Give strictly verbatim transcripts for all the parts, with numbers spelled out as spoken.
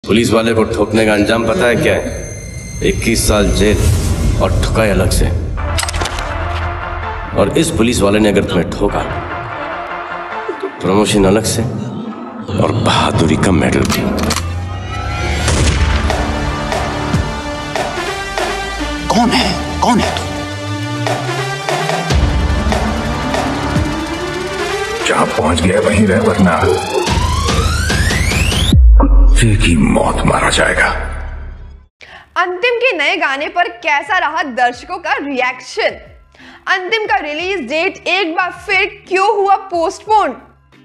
Police वाले को ठोकने का अंजाम पता है क्या है? इक्कीस साल जेल और ठुकाई अलग से। और इस पुलिस वाले ने अगर तुम्हें ठोका तो प्रमोशन अलग से और बहादुरी का मेडल भी। कौन है कौन है तू? जहां पहुंच गया वहीं रह, वरना कुत्ते की मौत मारा जाएगा। अंतिम के नए गाने पर कैसा रहा दर्शकों का रिएक्शन? अंतिम का रिलीज डेट एक बार फिर क्यों हुआ पोस्टपोन?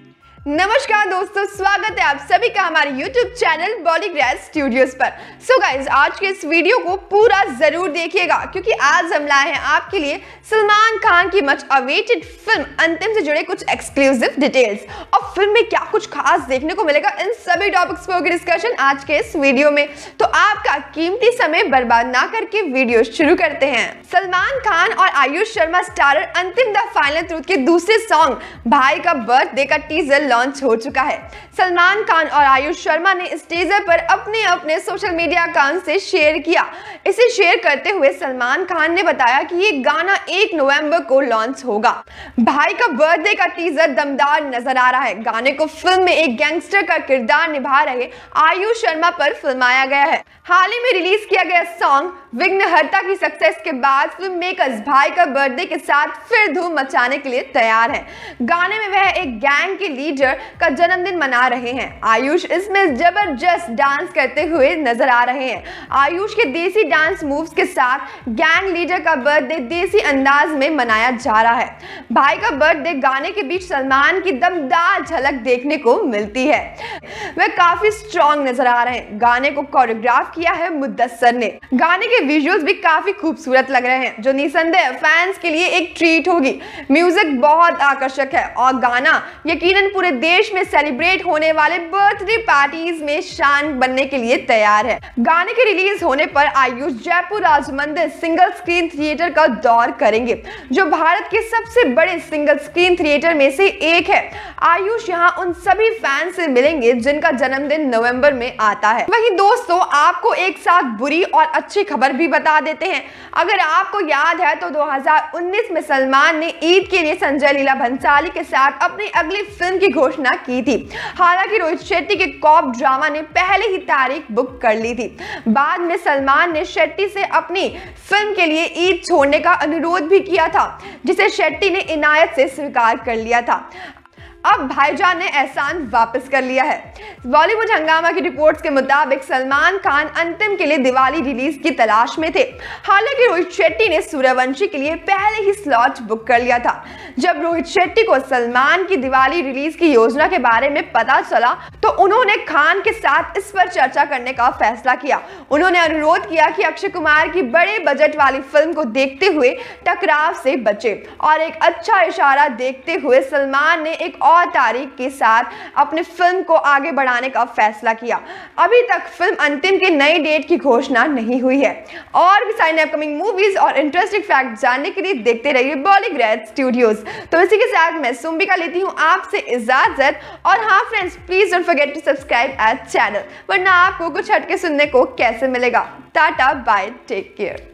नमस्कार दोस्तों, स्वागत है आप सभी का हमारे यूट्यूब चैनल बॉलीग्राज स्टूडियोज पर। सो गाइज, आज के इस वीडियो को पूरा जरूर देखिएगा क्योंकि आज हम लाए हैं आपके लिए सलमान खान की मच अवेटेड फिल्म अंतिम से जुड़े कुछ एक्सक्लूसिव डिटेल्स। और फिल्म में क्या कुछ खास देखने को मिलेगा, इन सभी टॉपिक्स पर होगी डिस्कशन आज के इस वीडियो में। तो आपका कीमती समय बर्बाद ना करके वीडियो शुरू करते हैं। सलमान खान और Aayush Sharma starrer Antim the final truth के दूसरे सॉन्ग भाई का बर्थडे का टीजर लॉन्च हो चुका है। सलमान खान और आयुष शर्मा ने इस टीजर पर अपने अपने सोशल मीडिया अकाउंट से शेयर किया। इसे शेयर करते हुए सलमान खान ने बताया कि ये गाना एक नवंबर को लॉन्च होगा। भाई का बर्थडे का टीजर दमदार नजर आ रहा है। गाने को फिल्म में एक गैंगस्टर का किरदार निभा रहे आयुष शर्मा पर फिल्माया गया है। हाल ही में रिलीज किया गया सॉन्ग विघ्नहर्ता की सक्सेस के बाद फिल्म मेकर्स भाई का बर्थडे के साथ फिर धूम मचाने के लिए तैयार हैं। गाने में वह एक गैंग के लीडर का जन्मदिन मना रहे हैं। आयुष इसमें जबरदस्त डांस करते हुए नजर आ रहे हैं। आयुष के देसी डांस मूव्स के साथ गैंग लीडर का बर्थडे देसी अंदाज में मनाया जा रहा है। भाई का बर्थडे गाने के बीच सलमान की दमदार झलक देखने को मिलती है। वह काफी स्ट्रॉन्ग नजर आ रहे हैं। गाने को कोरियोग्राफ किया है मुद्दस्सर ने। गाने के विजुअल्स भी काफी खूबसूरत लग रहे हैं, जो निसंदेह फैंस के लिए एक ट्रीट होगी। म्यूजिक बहुत आकर्षक है और गाना यकीनन पूरे देश में सेलिब्रेट होने वाले बर्थडे पार्टीज में शान बनने के लिए तैयार है। गाने के रिलीज होने पर Aayush Jaipur Rajmandir single screen theatre का दौर करेंगे, जो भारत के सबसे बड़े सिंगल स्क्रीन थिएटर में से एक है। आयुष यहां उन सभी फैंस से मिलेंगे जिनका जन्मदिन नवंबर में आता है। वहीं दोस्तों, आपको एक साथ बुरी और अच्छी खबर भी बता देते हैं। अगर आपको याद है तो दो हज़ार उन्नीस में सलमान ने ईद के लिए संजय लीला भंसाली के साथ अपनी अगली फिल्म की घोषणा की थी। हालांकि रोहित शेट्टी के कॉप ड्रामा ने पहले ही तारीख बुक कर ली थी। बाद में सलमान ने शेट्टी से अपनी फिल्म के लिए ईद छोड़ने का अनुरोध भी किया था, जिसे शेट्टी ने इनायत से स्वीकार कर लिया था। अब भाईजान ने एहसान वापस कर लिया है। बॉलीवुड हंगामा की रिपोर्ट्स के मुताबिक सलमान खान अंतिम के लिए दिवाली रिलीज की तलाश में थे। हालांकि रोहित शेट्टी ने सूर्यवंशी के लिए पहले ही स्लॉट बुक कर लिया था। जब रोहित शेट्टी को सलमान की दिवाली रिलीज की योजना के बारे में पता चला तो उन्होंने खान के साथ इस पर चर्चा करने का फैसला किया। उन्होंने अनुरोध किया कि अक्षय कुमार की बड़े बजट वाली फिल्म को देखते हुए टकराव से बचे और एक अच्छा इशारा देखते हुए सलमान ने एक और तारीख के साथ अपनी फिल्म को आगे बढ़ाने का फैसला किया। अभी तक फिल्म अंतिम के नई डेट की घोषणा नहीं हुई है। और भी सारी अपकमिंग मूवीज और इंटरेस्टिंग फैक्ट जानने के लिए देखते रहिए बॉलीग्राज स्टूडियोज। तो इसी के साथ मैं सुम्बिका लेती हूँ आपसे इजाजत। और हाँ friends, please don't forget to subscribe our channel, वरना आपको कुछ हटके सुनने को कैसे मिलेगा। Tata bye, take care.